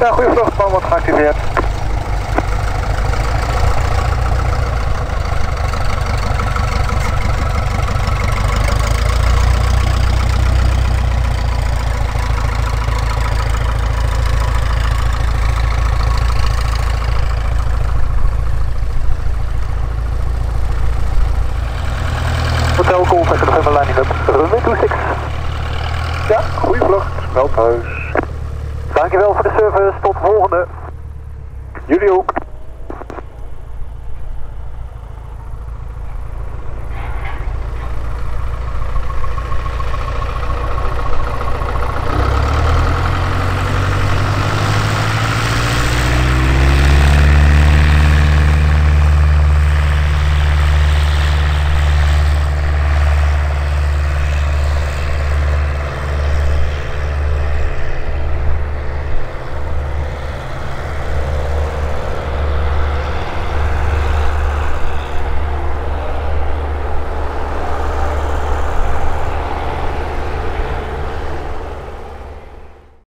Ja, goede vluchtplan wordt geactiveerd. Hotel Golf Echo November lining up, runway 26. Ja, goede vlucht, wel thuis. Dankjewel voor de service, tot de volgende. Jullie ook.